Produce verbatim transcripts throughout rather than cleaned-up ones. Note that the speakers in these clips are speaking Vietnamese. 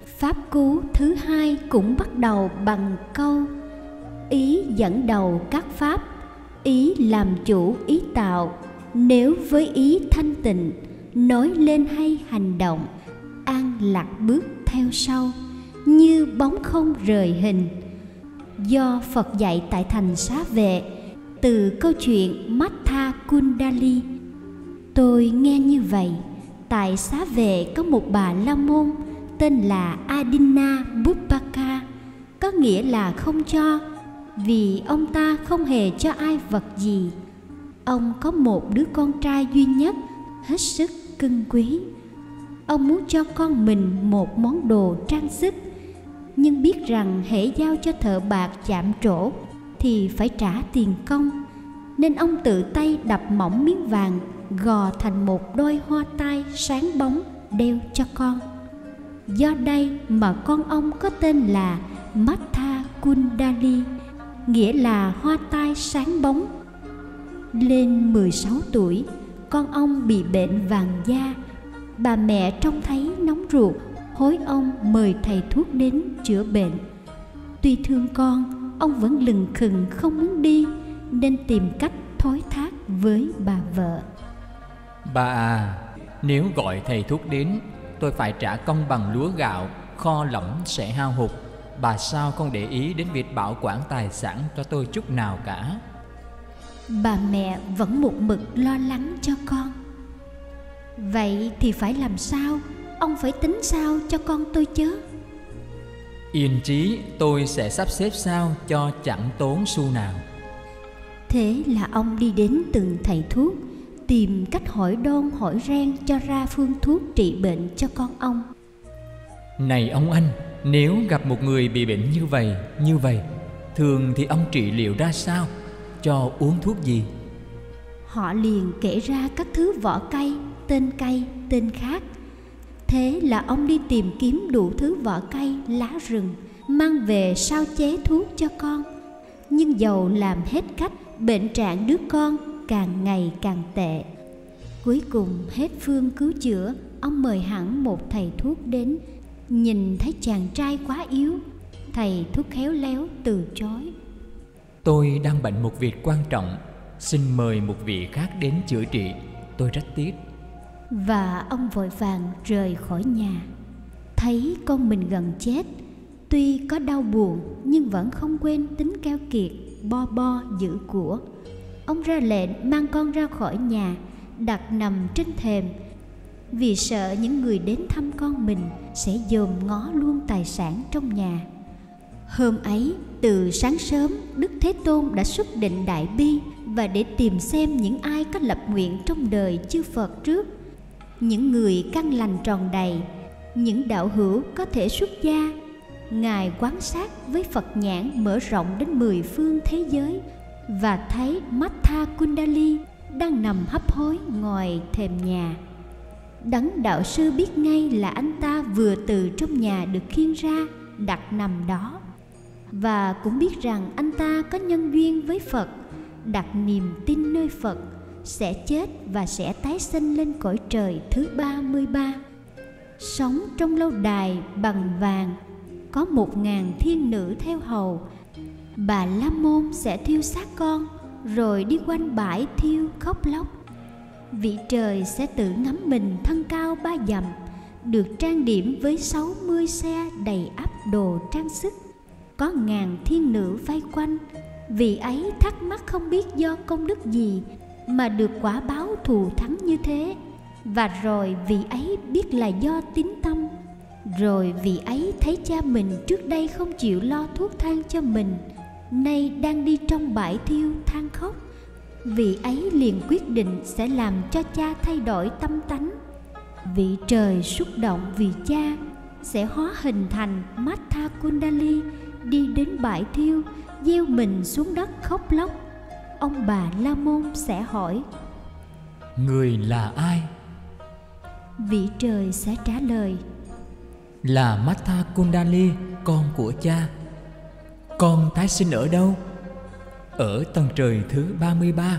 Pháp cú thứ hai cũng bắt đầu bằng câu: ý dẫn đầu các pháp, ý làm chủ ý tạo. Nếu với ý thanh tịnh, nói lên hay hành động, an lạc bước theo sau, như bóng không rời hình. Do Phật dạy tại thành Xá Vệ, từ câu chuyện Matha Kundali. Tôi nghe như vậy: tại Xá Vệ có một bà la môn tên là Adina Buppaka, có nghĩa là không cho, vì ông ta không hề cho ai vật gì. Ông có một đứa con trai duy nhất, hết sức cưng quý. Ông muốn cho con mình một món đồ trang sức, nhưng biết rằng hễ giao cho thợ bạc chạm trổ thì phải trả tiền công, nên ông tự tay đập mỏng miếng vàng, gò thành một đôi hoa tai sáng bóng đeo cho con. Do đây mà con ông có tên là Matha Kundali, nghĩa là hoa tai sáng bóng. Lên mười sáu tuổi, con ông bị bệnh vàng da. Bà mẹ trông thấy nóng ruột, hối ông mời thầy thuốc đến chữa bệnh. Tuy thương con, ông vẫn lừng khừng không muốn đi, nên tìm cách thối thác với bà vợ. Bà à, nếu gọi thầy thuốc đến, tôi phải trả công bằng lúa gạo, kho lẫm sẽ hao hụt. Bà sao không để ý đến việc bảo quản tài sản cho tôi chút nào cả? Bà mẹ vẫn một mực lo lắng cho con. Vậy thì phải làm sao? Ông phải tính sao cho con tôi chớ? Yên trí, tôi sẽ sắp xếp sao cho chẳng tốn xu nào. Thế là ông đi đến từng thầy thuốc, tìm cách hỏi đôn hỏi ren cho ra phương thuốc trị bệnh cho con ông. Này ông anh, nếu gặp một người bị bệnh như vậy, như vậy, thường thì ông trị liệu ra sao? Cho uống thuốc gì? Họ liền kể ra các thứ vỏ cây, tên cây, tên khác. Thế là ông đi tìm kiếm đủ thứ vỏ cây, lá rừng, mang về sao chế thuốc cho con. Nhưng dầu làm hết cách, bệnh trạng đứa con càng ngày càng tệ. Cuối cùng hết phương cứu chữa, ông mời hẳn một thầy thuốc đến. Nhìn thấy chàng trai quá yếu, thầy thuốc khéo léo từ chối. Tôi đang bệnh một việc quan trọng, xin mời một vị khác đến chữa trị, tôi rất tiếc. Và ông vội vàng rời khỏi nhà. Thấy con mình gần chết, tuy có đau buồn nhưng vẫn không quên tính keo kiệt, bo bo giữ của. Ông ra lệnh mang con ra khỏi nhà, đặt nằm trên thềm, vì sợ những người đến thăm con mình sẽ dòm ngó luôn tài sản trong nhà. Hôm ấy, từ sáng sớm, Đức Thế Tôn đã xuất định đại bi, và để tìm xem những ai có lập nguyện trong đời chư Phật trước, những người căn lành tròn đầy, những đạo hữu có thể xuất gia. Ngài quan sát với Phật nhãn mở rộng đến mười phương thế giới, và thấy Matha Kundali đang nằm hấp hối ngoài thềm nhà. Đấng đạo sư biết ngay là anh ta vừa từ trong nhà được khiêng ra, đặt nằm đó, và cũng biết rằng anh ta có nhân duyên với Phật, đặt niềm tin nơi Phật, sẽ chết và sẽ tái sinh lên cõi trời thứ ba mươi ba, sống trong lâu đài bằng vàng, có một ngàn thiên nữ theo hầu. Bà la môn sẽ thiêu xác con, rồi đi quanh bãi thiêu khóc lóc. Vị trời sẽ tự ngắm mình thân cao ba dặm, được trang điểm với sáu mươi xe đầy ắp đồ trang sức, có ngàn thiên nữ vây quanh. Vị ấy thắc mắc không biết do công đức gì mà được quả báo thù thắng như thế. Và rồi vị ấy biết là do tín tâm. Rồi vị ấy thấy cha mình trước đây không chịu lo thuốc thang cho mình, nay đang đi trong bãi thiêu than khóc. Vị ấy liền quyết định sẽ làm cho cha thay đổi tâm tánh. Vị trời xúc động vì cha, sẽ hóa hình thành Matha Kundali, đi đến bãi thiêu, gieo mình xuống đất khóc lóc. Ông bà la môn sẽ hỏi: người là ai? Vị trời sẽ trả lời: là Matha Kundali, con của cha. Con tái sinh ở đâu? Ở tầng trời thứ ba mươi ba.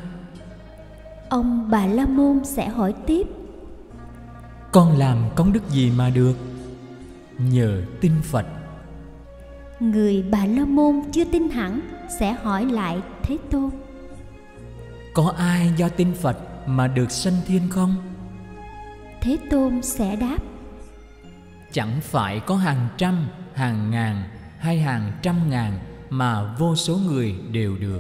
Ông bà la môn sẽ hỏi tiếp: con làm công đức gì mà được? nhờ tin Phật. Người Bà La Môn chưa tin hẳn sẽ hỏi lại Thế Tôn: Có ai do tin Phật mà được sanh thiên không? Thế Tôn sẽ đáp: Chẳng phải có hàng trăm, hàng ngàn hay hàng trăm ngàn mà vô số người đều được.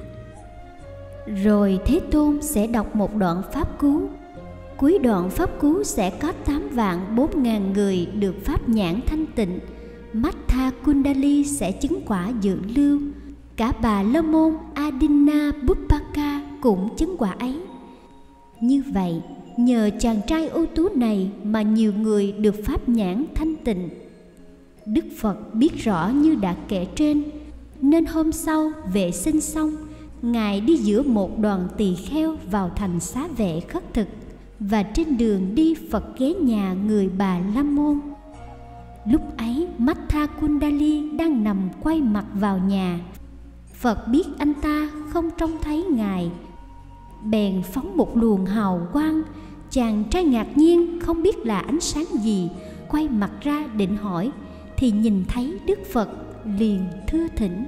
Rồi Thế Tôn sẽ đọc một đoạn pháp cú. Cuối đoạn pháp cú sẽ có tám vạn bốn ngàn người được pháp nhãn thanh tịnh. Mattha Kundali sẽ chứng quả dự lưu. Cả Bà La Môn Adinna Buppaka cũng chứng quả ấy. Như vậy, nhờ chàng trai ưu tú này mà nhiều người được pháp nhãn thanh tịnh. Đức Phật biết rõ như đã kể trên, nên hôm sau vệ sinh xong, Ngài đi giữa một đoàn tỳ kheo vào thành Xá Vệ khất thực, và trên đường đi Phật ghé nhà người Bà La Môn. Lúc ấy Mattha Kundali đang nằm quay mặt vào nhà. Phật biết anh ta không trông thấy Ngài, bèn phóng một luồng hào quang. Chàng trai ngạc nhiên không biết là ánh sáng gì, quay mặt ra định hỏi, thì nhìn thấy Đức Phật, liền thưa thỉnh: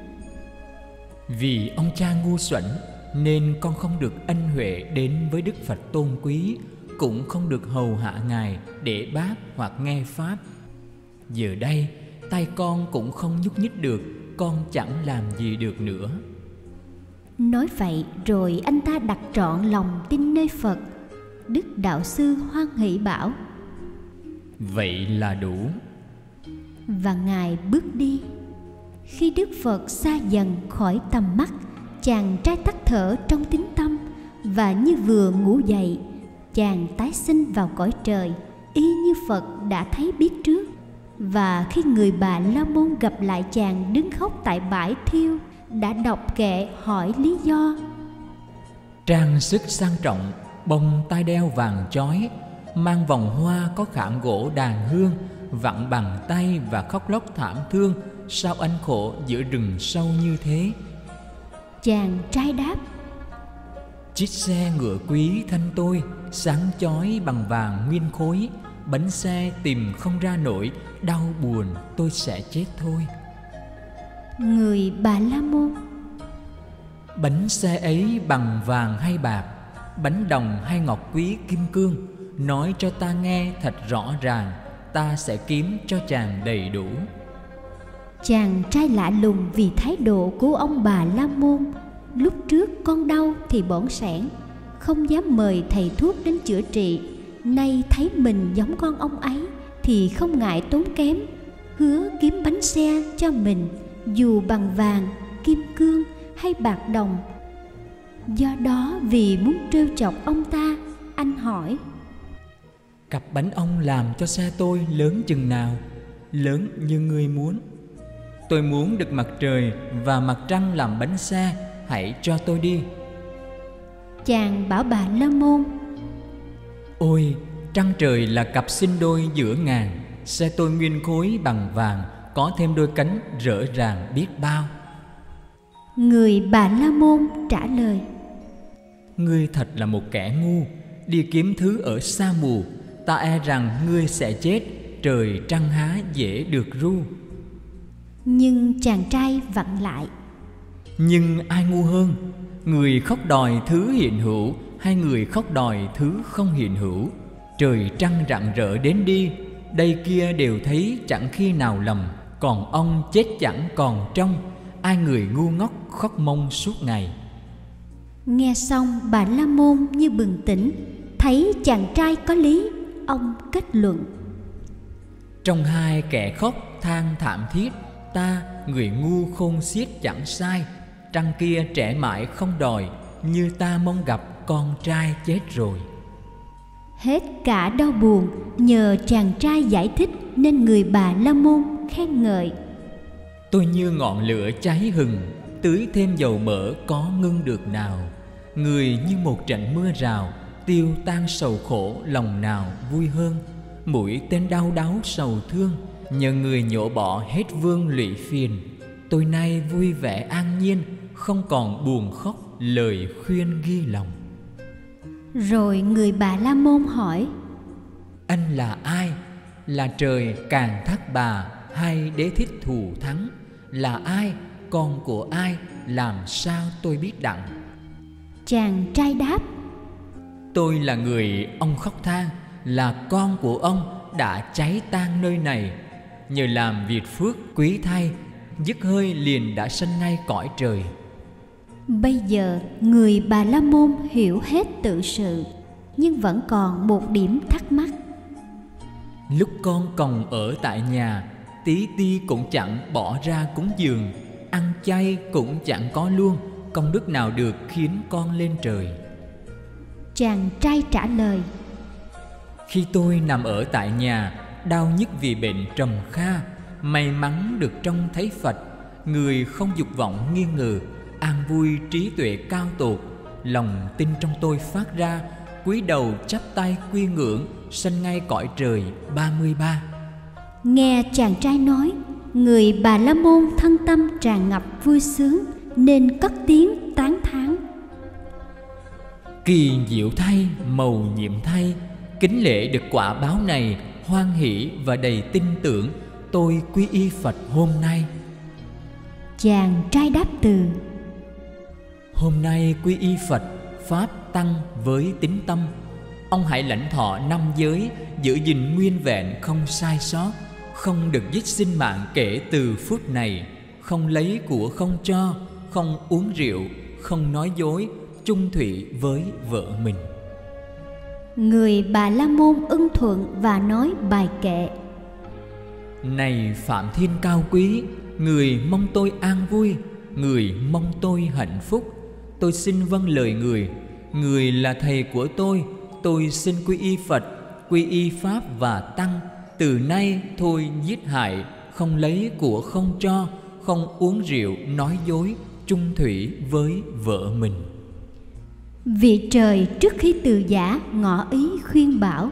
Vì ông cha ngu xuẩn nên con không được ân huệ đến với Đức Phật tôn quý, cũng không được hầu hạ Ngài để bác hoặc nghe pháp. Giờ đây tay con cũng không nhúc nhích được, con chẳng làm gì được nữa. Nói vậy rồi anh ta đặt trọn lòng tin nơi Phật. Đức Đạo Sư hoan hỷ bảo: Vậy là đủ. Và Ngài bước đi. Khi Đức Phật xa dần khỏi tầm mắt, chàng trai tắt thở trong tín tâm, và như vừa ngủ dậy, chàng tái sinh vào cõi trời, y như Phật đã thấy biết trước. Và khi người Bà La Môn gặp lại chàng đứng khóc tại bãi thiêu, đã đọc kệ hỏi lý do. Trang sức sang trọng, bông tai đeo vàng chói, mang vòng hoa có khảm gỗ đàn hương, vặn bằng tay và khóc lóc thảm thương, sao anh khổ giữa rừng sâu như thế? Chàng trai đáp: Chiếc xe ngựa quý thanh tôi, sáng chói bằng vàng nguyên khối, bánh xe tìm không ra nổi, đau buồn tôi sẽ chết thôi. Người Bà La Môn: Bánh xe ấy bằng vàng hay bạc, bánh đồng hay ngọc quý kim cương, nói cho ta nghe thật rõ ràng, ta sẽ kiếm cho chàng đầy đủ. Chàng trai lạ lùng vì thái độ của ông Bà La Môn. Lúc trước con đau thì bỏng sẻn, không dám mời thầy thuốc đến chữa trị. Nay thấy mình giống con ông ấy thì không ngại tốn kém, hứa kiếm bánh xe cho mình, dù bằng vàng, kim cương hay bạc đồng. Do đó vì muốn trêu chọc ông ta, anh hỏi: Cặp bánh ông làm cho xe tôi lớn chừng nào? Lớn như ngươi muốn. Tôi muốn được mặt trời và mặt trăng làm bánh xe, hãy cho tôi đi. Chàng bảo Bà La Môn: Ôi, trăng trời là cặp sinh đôi giữa ngàn, xe tôi nguyên khối bằng vàng, có thêm đôi cánh rỡ ràng biết bao. Người Bà La Môn trả lời: Ngươi thật là một kẻ ngu, đi kiếm thứ ở xa mù, ta e rằng ngươi sẽ chết, trời trăng há dễ được ru. Nhưng chàng trai vặn lại: Nhưng ai ngu hơn, người khóc đòi thứ hiện hữu hay người khóc đòi thứ không hiện hữu? Trời trăng rạng rỡ đến đi, đây kia đều thấy chẳng khi nào lầm, còn ông chết chẳng còn trông, ai người ngu ngốc khóc mông suốt ngày. Nghe xong Bà La Môn như bừng tỉnh, thấy chàng trai có lý, ông kết luận: Trong hai kẻ khóc than thảm thiết, ta người ngu khôn xiết chẳng sai, trăng kia trẻ mãi không đòi, như ta mong gặp con trai chết rồi. Hết cả đau buồn, nhờ chàng trai giải thích nên người Bà La Môn khen ngợi: Tôi như ngọn lửa cháy hừng, tưới thêm dầu mỡ có ngưng được nào. Người như một trận mưa rào, tiêu tan sầu khổ lòng nào vui hơn. Mũi tên đau đáu sầu thương, nhờ người nhổ bỏ hết vương lụy phiền. Tôi nay vui vẻ an nhiên, không còn buồn khóc lời khuyên ghi lòng. Rồi người Bà La Môn hỏi: Anh là ai? Là trời Càn Thác Bà hay đế thích thù thắng? Là ai, con của ai, làm sao tôi biết đặng? Chàng trai đáp: Tôi là người ông khóc than, là con của ông đã cháy tan nơi này. Nhờ làm việc phước quý thay, dứt hơi liền đã sanh ngay cõi trời. Bây giờ người Bà La Môn hiểu hết tự sự, nhưng vẫn còn một điểm thắc mắc. Lúc con còn ở tại nhà, tí ti cũng chẳng bỏ ra cúng dường, ăn chay cũng chẳng có luôn, công đức nào được khiến con lên trời? Chàng trai trả lời: Khi tôi nằm ở tại nhà, đau nhức vì bệnh trầm kha, may mắn được trông thấy Phật, người không dục vọng nghi ngờ, an vui trí tuệ cao tột, lòng tin trong tôi phát ra, cúi đầu chắp tay quy ngưỡng, sanh ngay cõi trời ba mươi ba. Nghe chàng trai nói, người Bà La Môn thân tâm tràn ngập vui sướng, nên cất tiếng tán thán: Kỳ diệu thay, mầu nhiệm thay, kính lễ được quả báo này, hoan hỷ và đầy tin tưởng, tôi quy y Phật hôm nay. Chàng trai đáp từ: Hôm nay quy y Phật, Pháp, Tăng với tín tâm. Ông hãy lãnh thọ năm giới, giữ gìn nguyên vẹn không sai sót, không được giết sinh mạng kể từ phút này, không lấy của không cho, không uống rượu, không nói dối, chung thủy với vợ mình. Người Bà La Môn ưng thuận và nói bài kệ: Này Phạm Thiên cao quý, người mong tôi an vui, người mong tôi hạnh phúc, tôi xin vâng lời người. Người là thầy của tôi, tôi xin quy y Phật, quy y Pháp và Tăng. Từ nay thôi giết hại, không lấy của không cho, không uống rượu, nói dối, chung thủy với vợ mình. Vị trời trước khi từ giả ngỏ ý khuyên bảo: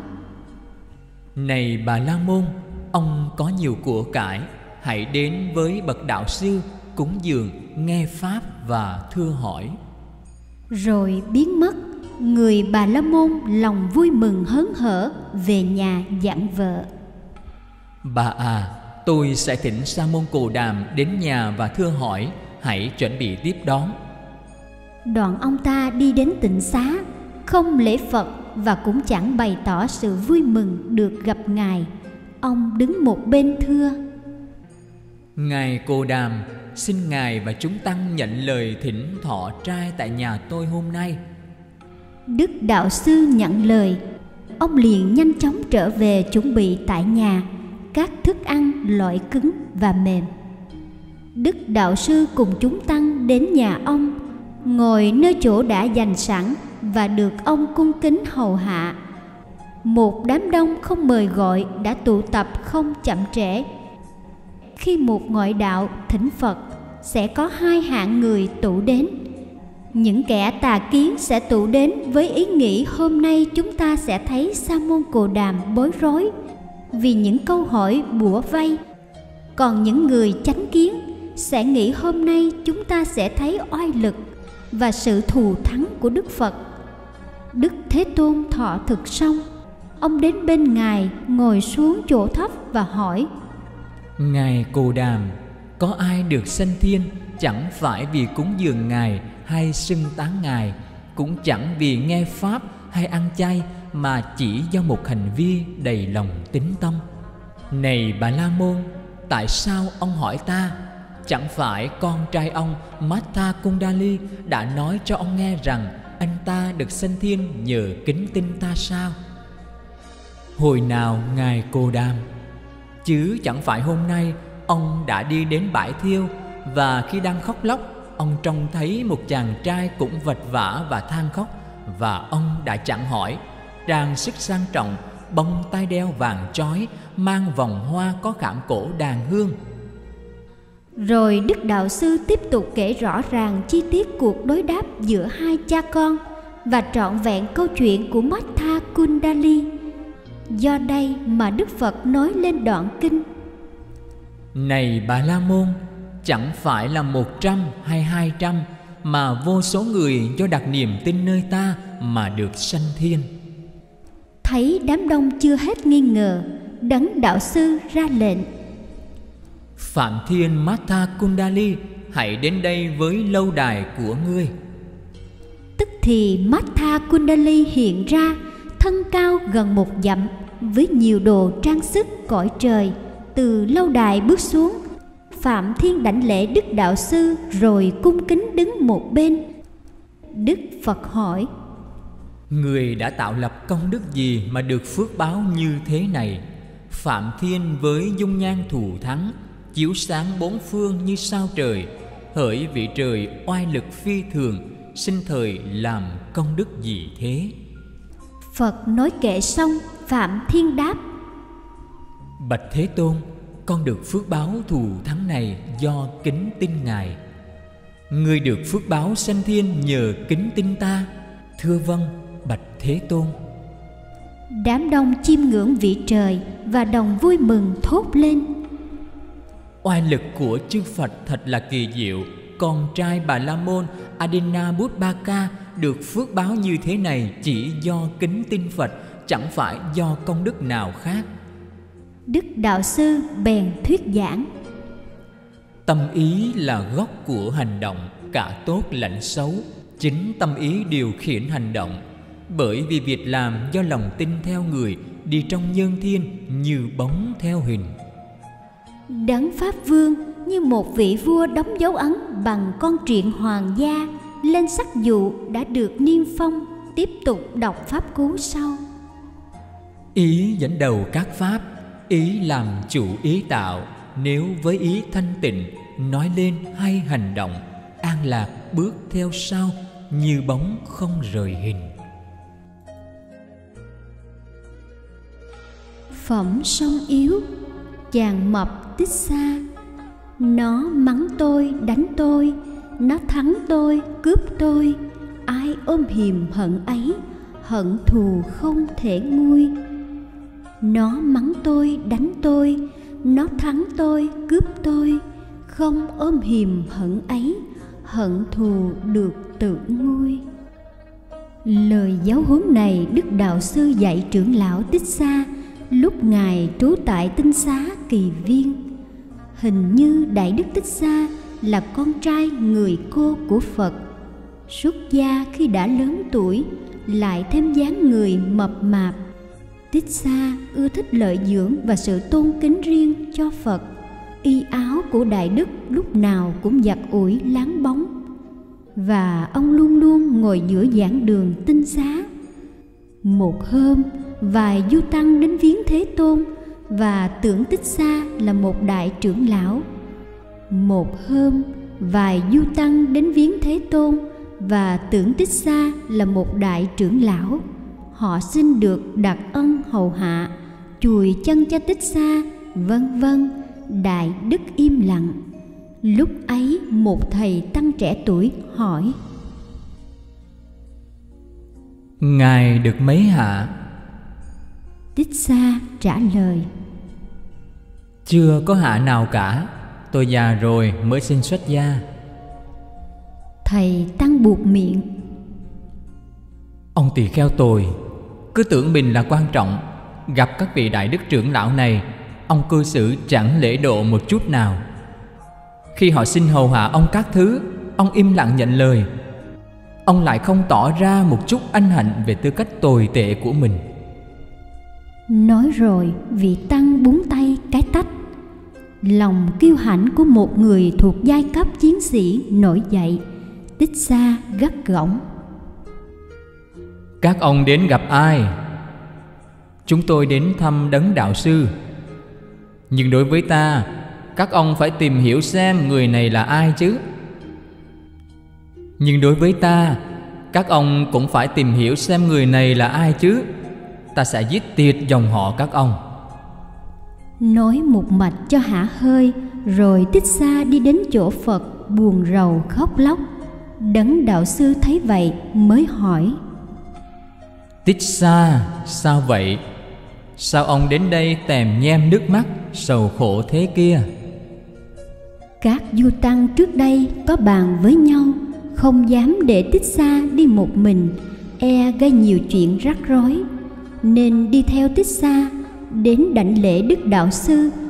Này Bà La Môn, ông có nhiều của cải, hãy đến với bậc đạo sư, cúng dường, nghe Pháp và thưa hỏi. Rồi biến mất. Người Bà La Môn lòng vui mừng hớn hở về nhà dặn vợ: Bà à, tôi sẽ thỉnh Sa môn Cồ Đàm đến nhà và thưa hỏi, hãy chuẩn bị tiếp đón. Đoạn ông ta đi đến tịnh xá, không lễ Phật và cũng chẳng bày tỏ sự vui mừng được gặp Ngài. Ông đứng một bên thưa: Ngài Cồ Đàm, xin Ngài và chúng tăng nhận lời thỉnh thọ trai tại nhà tôi hôm nay. Đức đạo sư nhận lời. Ông liền nhanh chóng trở về chuẩn bị tại nhà các thức ăn loại cứng và mềm. Đức đạo sư cùng chúng tăng đến nhà ông, ngồi nơi chỗ đã dành sẵn và được ông cung kính hầu hạ. Một đám đông không mời gọi đã tụ tập không chậm trễ. Khi một ngoại đạo thỉnh Phật, sẽ có hai hạng người tụ đến. Những kẻ tà kiến sẽ tụ đến với ý nghĩ hôm nay chúng ta sẽ thấy Sa môn Cồ Đàm bối rối vì những câu hỏi bủa vây. Còn những người chánh kiến sẽ nghĩ hôm nay chúng ta sẽ thấy oai lực và sự thù thắng của Đức Phật. Đức Thế Tôn thọ thực xong, ông đến bên Ngài, ngồi xuống chỗ thấp và hỏi: Ngài Cồ Đàm, có ai được sanh thiên chẳng phải vì cúng dường Ngài hay xưng tán Ngài, cũng chẳng vì nghe Pháp hay ăn chay, mà chỉ do một hành vi đầy lòng tín tâm? Này Bà La Môn, tại sao ông hỏi ta? Chẳng phải con trai ông Matha Kundali đã nói cho ông nghe rằng anh ta được sanh thiên nhờ kính tin ta sao? Hồi nào Ngài Cồ Đàm? Chứ chẳng phải hôm nay ông đã đi đến bãi thiêu, và khi đang khóc lóc, ông trông thấy một chàng trai cũng vật vã và than khóc, và ông đã chẳng hỏi, trang sức sang trọng, bông tai đeo vàng chói, mang vòng hoa có khảm cổ đàn hương. Rồi Đức Đạo Sư tiếp tục kể rõ ràng chi tiết cuộc đối đáp giữa hai cha con và trọn vẹn câu chuyện của Matha Kundali. Do đây mà Đức Phật nói lên đoạn kinh: Này Bà La Môn, chẳng phải là một trăm hay hai trăm, mà vô số người do đặt niềm tin nơi ta mà được sanh thiên. Thấy đám đông chưa hết nghi ngờ, Đấng Đạo Sư ra lệnh: Phạm Thiên Matha Kundali, hãy đến đây với lâu đài của ngươi. Tức thì Matha Kundali hiện ra, thân cao gần một dặm, với nhiều đồ trang sức cõi trời, từ lâu đài bước xuống. Phạm Thiên đảnh lễ Đức Đạo Sư rồi cung kính đứng một bên. Đức Phật hỏi: Người đã tạo lập công đức gì mà được phước báo như thế này? Phạm Thiên với dung nhan thù thắng, chiếu sáng bốn phương như sao trời, hỡi vị trời oai lực phi thường, sinh thời làm công đức gì thế? Phật nói kệ xong, Phạm Thiên đáp: Bạch Thế Tôn, con được phước báo thù thắng này do kính tin Ngài. Người được phước báo sanh thiên nhờ kính tin ta. Thưa vâng, Bạch Thế Tôn. Đám đông chiêm ngưỡng vị trời và đồng vui mừng thốt lên: Oai lực của chư Phật thật là kỳ diệu. Con trai Bà La Môn Adinabudbaka được phước báo như thế này chỉ do kính tin Phật, chẳng phải do công đức nào khác. Đức Đạo Sư bèn thuyết giảng: Tâm ý là gốc của hành động, cả tốt lẫn xấu. Chính tâm ý điều khiển hành động. Bởi vì việc làm do lòng tin theo người, đi trong nhân thiên như bóng theo hình. Đấng Pháp Vương như một vị vua đóng dấu ấn bằng con triện hoàng gia lên sắc dụ đã được niêm phong. Tiếp tục đọc pháp cú sau: Ý dẫn đầu các pháp, ý làm chủ ý tạo. Nếu với ý thanh tịnh, nói lên hay hành động, an lạc bước theo sau, như bóng không rời hình. Phẩm sông yếu. Chàng mập Tích Xa. Nó mắng tôi, đánh tôi, nó thắng tôi, cướp tôi. Ai ôm hiềm hận ấy, hận thù không thể nguôi. Nó mắng tôi, đánh tôi, nó thắng tôi, cướp tôi. Không ôm hiềm hận ấy, hận thù được tự nguôi. Lời giáo huấn này Đức Đạo Sư dạy trưởng lão Tích Xa lúc Ngài trú tại tinh xá Kỳ Viên. Hình như Đại Đức Tích Xa là con trai người cô của Phật, xuất gia khi đã lớn tuổi, lại thêm dáng người mập mạp. Tích Xa ưa thích lợi dưỡng và sự tôn kính riêng cho Phật. Y áo của Đại Đức lúc nào cũng giặt ủi láng bóng, và ông luôn luôn ngồi giữa giảng đường tinh xá. Một hôm, vài du tăng đến viếng Thế Tôn và tưởng Tích Xa là một đại trưởng lão. Một hôm, vài du tăng đến viếng Thế Tôn và tưởng Tích Xa là một đại trưởng lão. Họ xin được đặc ân hầu hạ, chùi chân cho Tích Xa, vân vân. Đại Đức im lặng. Lúc ấy một thầy tăng trẻ tuổi hỏi: Ngài được mấy hạ? Tích Xa trả lời: Chưa có hạ nào cả. Tôi già rồi mới xin xuất gia. Thầy tăng buộc miệng: Ông tỳ kheo tồi, cứ tưởng mình là quan trọng. Gặp các vị đại đức trưởng lão này, ông cư xử chẳng lễ độ một chút nào. Khi họ xin hầu hạ ông các thứ, ông im lặng nhận lời. Ông lại không tỏ ra một chút ân hận về tư cách tồi tệ của mình. Nói rồi vị tăng búng tay cái tách. Lòng kiêu hãnh của một người thuộc giai cấp chiến sĩ nổi dậy. Tích Xa gắt gỏng: Các ông đến gặp ai? Chúng tôi đến thăm Đấng Đạo Sư. Nhưng đối với ta, các ông phải tìm hiểu xem người này là ai chứ. Nhưng đối với ta, các ông cũng phải tìm hiểu xem người này là ai chứ. Ta sẽ giết tiệt dòng họ các ông. Nói một mạch cho hả hơi, rồi Tích Xa đi đến chỗ Phật buồn rầu khóc lóc. Đấng Đạo Sư thấy vậy mới hỏi: Tích Xa, sao vậy? Sao ông đến đây tèm nhem nước mắt, sầu khổ thế kia? Các du tăng trước đây có bàn với nhau, không dám để Tích Xa đi một mình, e gây nhiều chuyện rắc rối, nên đi theo Tích Xa đến đảnh lễ Đức Đạo Sư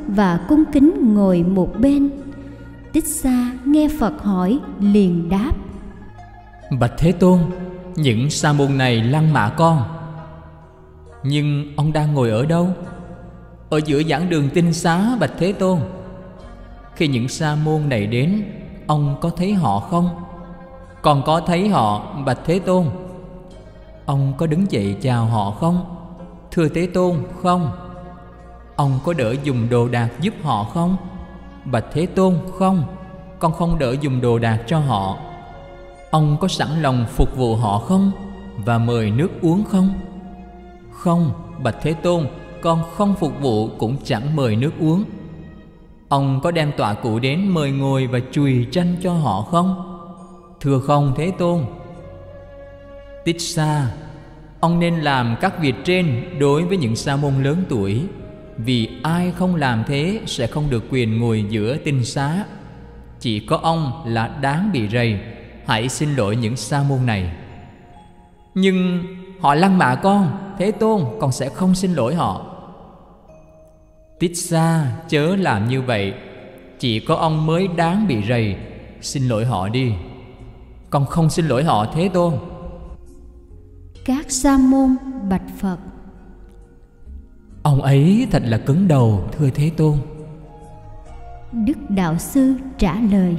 và cung kính ngồi một bên. Tích Xa nghe Phật hỏi liền đáp: Bạch Thế Tôn, những sa môn này lăng mạ con. Nhưng ông đang ngồi ở đâu? Ở giữa giảng đường Tinh Xá, bạch Thế Tôn. Khi những sa môn này đến, ông có thấy họ không? Còn có thấy họ, bạch Thế Tôn. Ông có đứng dậy chào họ không? Thưa Thế Tôn, không. Ông có đỡ dùng đồ đạc giúp họ không? Bạch Thế Tôn, không. Con không đỡ dùng đồ đạc cho họ. Ông có sẵn lòng phục vụ họ không? Và mời nước uống không? Không, bạch Thế Tôn, con không phục vụ cũng chẳng mời nước uống. Ông có đem tọa cụ đến mời ngồi và chùi tranh cho họ không? Thưa không, Thế Tôn. Tích Xa, ông nên làm các việc trên đối với những sa môn lớn tuổi, vì ai không làm thế sẽ không được quyền ngồi giữa tinh xá. Chỉ có ông là đáng bị rầy. Hãy xin lỗi những sa môn này. Nhưng họ lăng mạ con, Thế Tôn, con sẽ không xin lỗi họ. Tích Xa, chớ làm như vậy. Chỉ có ông mới đáng bị rầy. Xin lỗi họ đi. Con không xin lỗi họ, Thế Tôn. Các sa môn bạch Phật: Ông ấy thật là cứng đầu, thưa Thế Tôn. Đức Đạo Sư trả lời: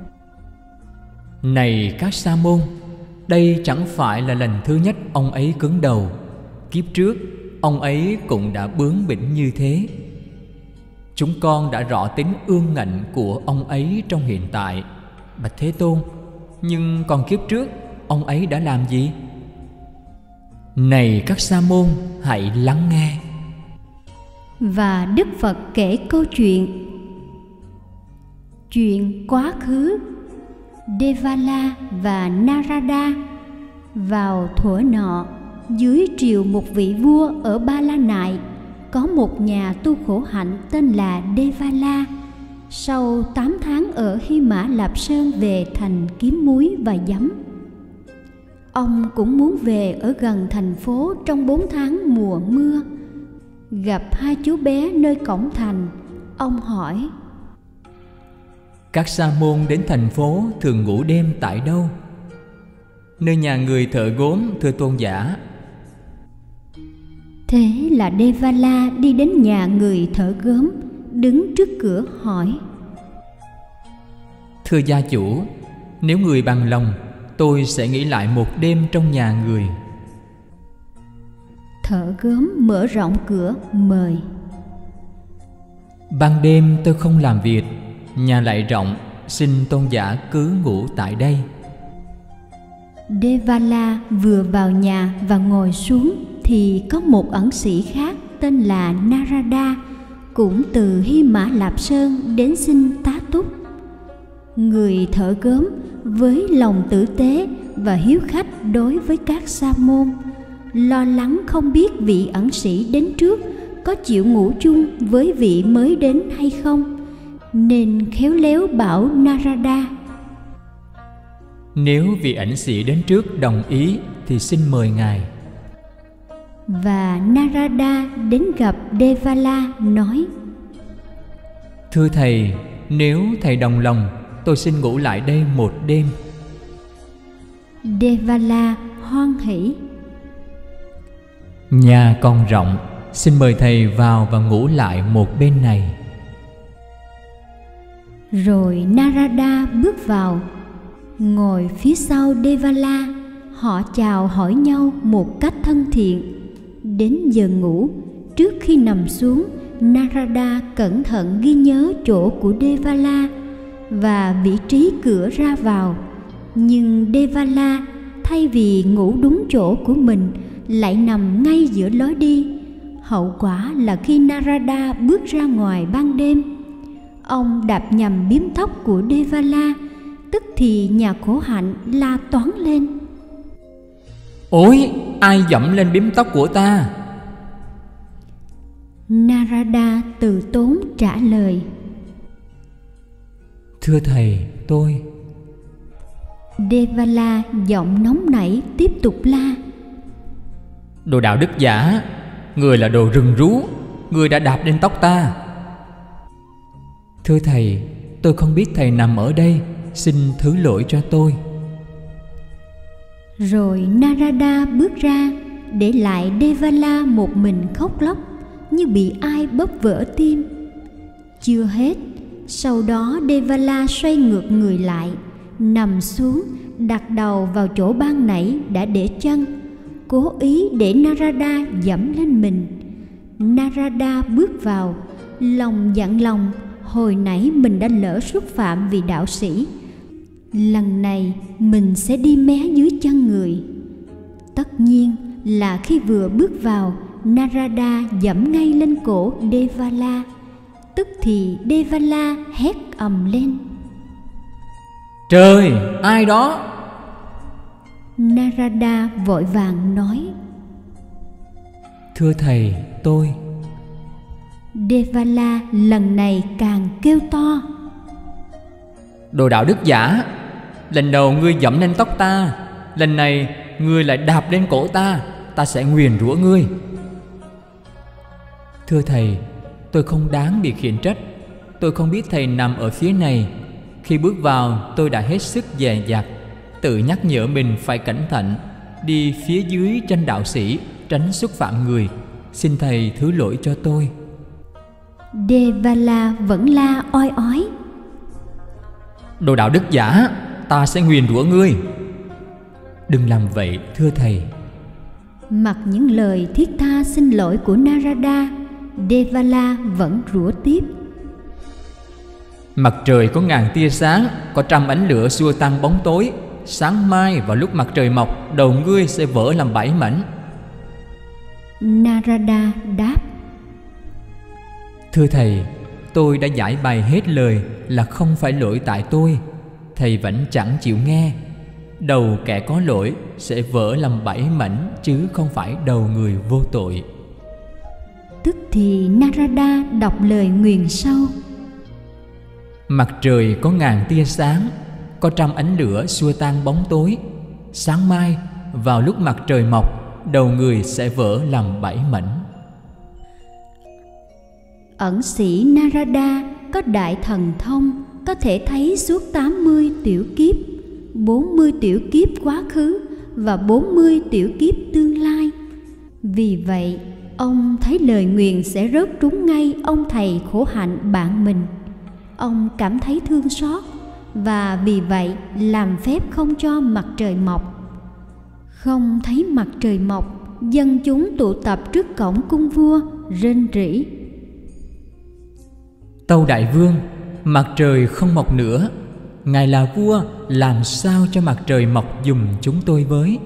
Này các sa môn, đây chẳng phải là lần thứ nhất ông ấy cứng đầu. Kiếp trước, ông ấy cũng đã bướng bỉnh như thế. Chúng con đã rõ tính ương ngạnh của ông ấy trong hiện tại, bạch Thế Tôn. Nhưng còn kiếp trước, ông ấy đã làm gì? Này các sa môn, hãy lắng nghe. Và Đức Phật kể câu chuyện. Chuyện quá khứ. Devala và Narada vào thuở nọ, dưới triều một vị vua ở Ba La Nại, có một nhà tu khổ hạnh tên là Devala. Sau tám tháng ở Hy Mã Lạp Sơn về thành kiếm muối và giấm. Ông cũng muốn về ở gần thành phố trong bốn tháng mùa mưa. Gặp hai chú bé nơi cổng thành, ông hỏi: Các sa môn đến thành phố thường ngủ đêm tại đâu? Nơi nhà người thợ gốm, thưa tôn giả. Thế là Devala đi đến nhà người thợ gốm, đứng trước cửa hỏi: Thưa gia chủ, nếu người bằng lòng, tôi sẽ nghỉ lại một đêm trong nhà người. Thợ gốm mở rộng cửa mời. Ban đêm tôi không làm việc, nhà lại rộng, xin tôn giả cứ ngủ tại đây. Devala vừa vào nhà và ngồi xuống thì có một ẩn sĩ khác tên là Narada, cũng từ Hy Mã Lạp Sơn đến xin tá túc. Người thợ gốm với lòng tử tế và hiếu khách đối với các sa môn, lo lắng không biết vị ẩn sĩ đến trước có chịu ngủ chung với vị mới đến hay không, nên khéo léo bảo Narada: Nếu vị ẩn sĩ đến trước đồng ý thì xin mời ngài. Và Narada đến gặp Devala nói: Thưa thầy, nếu thầy đồng lòng, tôi xin ngủ lại đây một đêm. Devala hoan hỉ: Nhà còn rộng, xin mời thầy vào và ngủ lại một bên này. Rồi Narada bước vào, ngồi phía sau Devala. Họ chào hỏi nhau một cách thân thiện. Đến giờ ngủ, trước khi nằm xuống, Narada cẩn thận ghi nhớ chỗ của Devala và vị trí cửa ra vào. Nhưng Devala thay vì ngủ đúng chỗ của mình, lại nằm ngay giữa lối đi. Hậu quả là khi Narada bước ra ngoài ban đêm, ông đạp nhầm bím tóc của Devala. Tức thì nhà khổ hạnh la toáng lên: Ôi, ai dẫm lên bím tóc của ta? Narada từ tốn trả lời: Thưa thầy, tôi. Devala giọng nóng nảy tiếp tục la: Đồ đạo đức giả, người là đồ rừng rú, người đã đạp lên tóc ta. Thưa thầy, tôi không biết thầy nằm ở đây, xin thứ lỗi cho tôi. Rồi Narada bước ra, để lại Devala một mình khóc lóc như bị ai bóp vỡ tim. Chưa hết, sau đó Devala xoay ngược người lại, nằm xuống, đặt đầu vào chỗ ban nãy đã để chân, cố ý để Narada dẫm lên mình. Narada bước vào, lòng dặn lòng hồi nãy mình đã lỡ xúc phạm vị đạo sĩ, lần này mình sẽ đi mé dưới chân người. Tất nhiên là khi vừa bước vào, Narada dẫm ngay lên cổ Devala. Tức thì Devala hét ầm lên: Trời, ai đó? Narada vội vàng nói: Thưa thầy, tôi. Devala lần này càng kêu to: Đồ đạo đức giả, lần đầu ngươi dẫm lên tóc ta, lần này ngươi lại đạp lên cổ ta, ta sẽ nguyền rủa ngươi. Thưa thầy, tôi không đáng bị khiển trách. Tôi không biết thầy nằm ở phía này. Khi bước vào tôi đã hết sức dè dặt, tự nhắc nhở mình phải cẩn thận, đi phía dưới chân đạo sĩ, tránh xúc phạm người. Xin thầy thứ lỗi cho tôi. Devala vẫn la oi ói: Đồ đạo đức giả, ta sẽ nguyền rủa ngươi. Đừng làm vậy, thưa thầy. Mặc những lời thiết tha xin lỗi của Narada, Devala vẫn rủa tiếp: Mặt trời có ngàn tia sáng, có trăm ánh lửa xua tan bóng tối. Sáng mai vào lúc mặt trời mọc, đầu ngươi sẽ vỡ làm bảy mảnh. Narada đáp: Thưa thầy, tôi đã giải bày hết lời là không phải lỗi tại tôi. Thầy vẫn chẳng chịu nghe. Đầu kẻ có lỗi sẽ vỡ làm bảy mảnh, chứ không phải đầu người vô tội. Tức thì Narada đọc lời nguyền sau: Mặt trời có ngàn tia sáng, có trăm ánh lửa xua tan bóng tối. Sáng mai vào lúc mặt trời mọc, đầu người sẽ vỡ làm bảy mảnh. Ẩn sĩ Narada có đại thần thông, có thể thấy suốt tám mươi tiểu kiếp, bốn mươi tiểu kiếp quá khứ và bốn mươi tiểu kiếp tương lai. Vì vậy, ông thấy lời nguyền sẽ rớt trúng ngay ông thầy khổ hạnh bạn mình. Ông cảm thấy thương xót và vì vậy làm phép không cho mặt trời mọc. Không thấy mặt trời mọc, dân chúng tụ tập trước cổng cung vua rên rỉ: Tâu đại vương, mặt trời không mọc nữa. Ngài là vua, làm sao cho mặt trời mọc giùm chúng tôi với.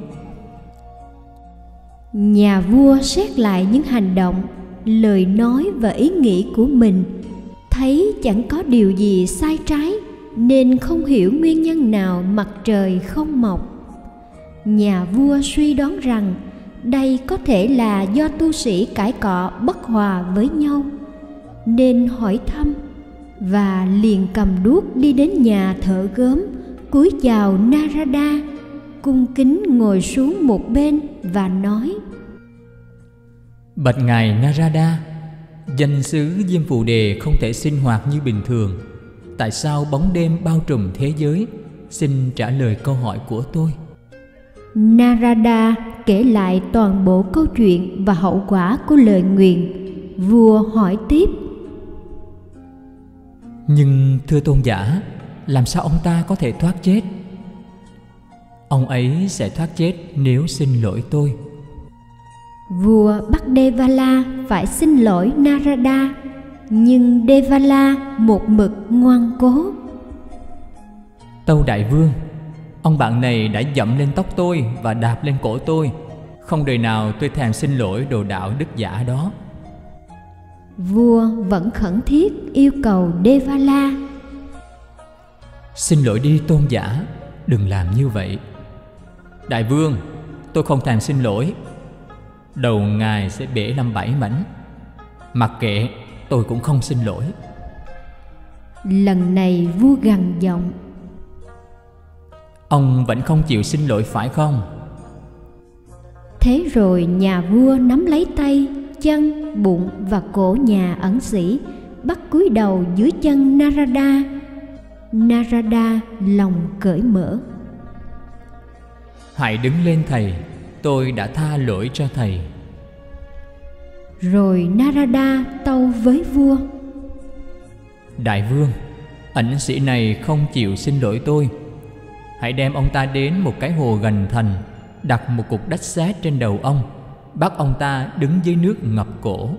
Nhà vua xét lại những hành động, lời nói và ý nghĩ của mình, thấy chẳng có điều gì sai trái, nên không hiểu nguyên nhân nào mặt trời không mọc. Nhà vua suy đoán rằng đây có thể là do tu sĩ cãi cọ bất hòa với nhau, nên hỏi thăm và liền cầm đuốc đi đến nhà thợ gốm, cúi chào Narada, cung kính ngồi xuống một bên và nói: Bạch ngài Narada, danh xứ Diêm Phù Đề không thể sinh hoạt như bình thường. Tại sao bóng đêm bao trùm thế giới? Xin trả lời câu hỏi của tôi. Narada kể lại toàn bộ câu chuyện và hậu quả của lời nguyền. Vua hỏi tiếp: Nhưng thưa tôn giả, làm sao ông ta có thể thoát chết? Ông ấy sẽ thoát chết nếu xin lỗi tôi. Vua bắt Devala phải xin lỗi Narada, nhưng Devala một mực ngoan cố. Tâu đại vương, ông bạn này đã dẫm lên tóc tôi và đạp lên cổ tôi. Không đời nào tôi thèm xin lỗi đồ đạo đức giả đó. Vua vẫn khẩn thiết yêu cầu Devala: Xin lỗi đi tôn giả, đừng làm như vậy. Đại vương, tôi không thèm xin lỗi. Đầu ngài sẽ bể làm bảy mảnh. Mặc kệ, tôi cũng không xin lỗi. Lần này vua gằn giọng: Ông vẫn không chịu xin lỗi phải không? Thế rồi nhà vua nắm lấy tay, chân, bụng và cổ nhà ẩn sĩ, bắt cúi đầu dưới chân Narada. Narada lòng cởi mở. Hãy đứng lên thầy, tôi đã tha lỗi cho thầy. Rồi Narada tâu với vua: Đại vương, ẩn sĩ này không chịu xin lỗi tôi. Hãy đem ông ta đến một cái hồ gần thành, đặt một cục đất sét trên đầu ông, bắt ông ta đứng dưới nước ngập cổ.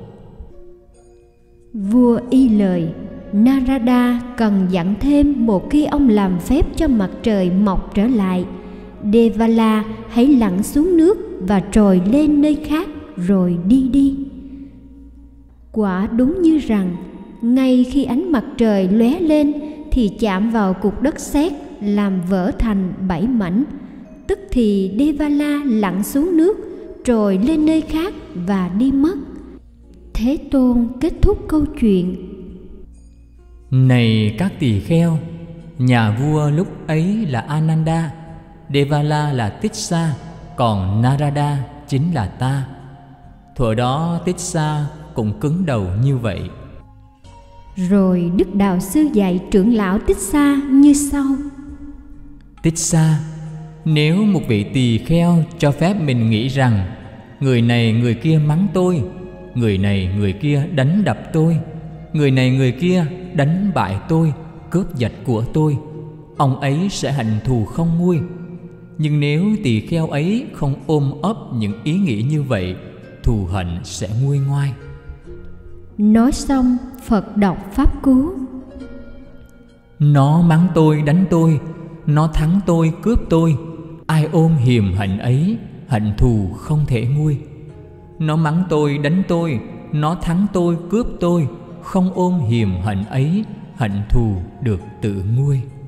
Vua y lời. Narada cần dặn thêm một khi ông làm phép cho mặt trời mọc trở lại. Devala hãy lặn xuống nước và trồi lên nơi khác rồi đi đi. Quả đúng như rằng, ngay khi ánh mặt trời lóe lên thì chạm vào cục đất sét làm vỡ thành bảy mảnh. Tức thì Devala lặn xuống nước, trồi lên nơi khác và đi mất. Thế Tôn kết thúc câu chuyện. Này các tỳ kheo, nhà vua lúc ấy là Ananda, Devala là Tissa, còn Narada chính là ta. Thuở đó Tissa cũng cứng đầu như vậy. Rồi Đức Đạo Sư dạy trưởng lão Tissa như sau: Tissa, nếu một vị tỳ kheo cho phép mình nghĩ rằng người này người kia mắng tôi, người này người kia đánh đập tôi, người này người kia đánh bại tôi, cướp giật của tôi, ông ấy sẽ hận thù không nguôi. Nhưng nếu tỳ kheo ấy không ôm ấp những ý nghĩ như vậy, thù hận sẽ nguôi ngoai. Nói xong, Phật đọc pháp cú: Nó mắng tôi, đánh tôi, nó thắng tôi, cướp tôi, ai ôm hiềm hận ấy, hận thù không thể nguôi. Nó mắng tôi, đánh tôi, nó thắng tôi, cướp tôi, không ôm hiềm hận ấy, hận thù được tự nguôi.